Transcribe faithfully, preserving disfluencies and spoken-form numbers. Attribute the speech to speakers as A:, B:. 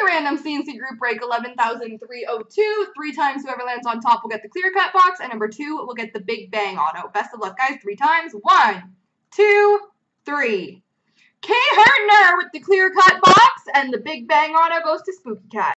A: random C and C group break eleven thousand three hundred two. Three times whoever lands on top will get the clear cut box, and number two will get the Big Bang auto. Best of luck, guys. Three times. One, two, three. K. Hartner with the clear cut box, and the Big Bang auto goes to Spooky Cat.